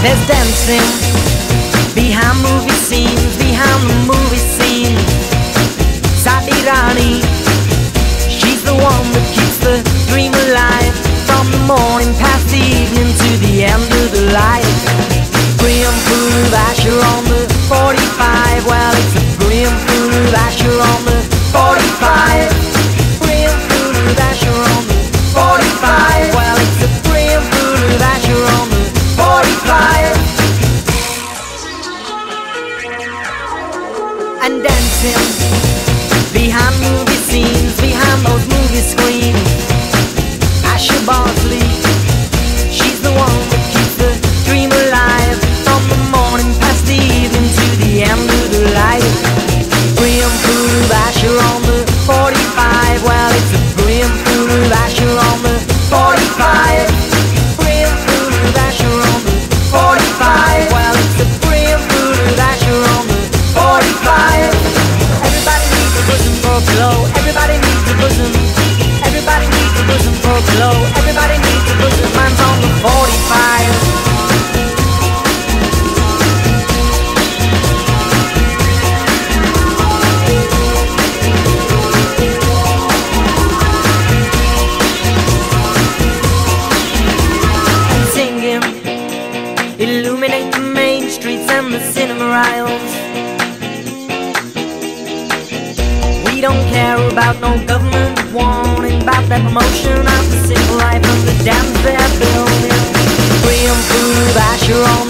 There's dancing behind movie scenes, behind the movie scene. Sati Rani, she's the one that keeps the dream alive, from the morning past the evening to the end of the light. Brim full of Asher on the 45. Well, it's a brim full of Asher on the 45. Brim full of Asher on the 45. Well, it's a brim full of Asher on the 45. And dancing behind movie scenes, behind those movie screens. Asher Bosley, she's the one that keeps the dream alive, from the morning past the evening to the end of the light. Brim full of Asher on the 45. Well, it's a brim full of Asher on the 45. Brim full of Asher on the 45. Well, it's a brim full of Asher on the 45. Everybody needs a bosom for a glow. Everybody needs a bosom. Everybody needs a bosom for a glow. Everybody needs a bosom. Mine's on the 45. Illuminate the main streets and the cinema aisles. We don't care about no government warning about that promotion of the single life of the dams they're building. Brim full of Asher on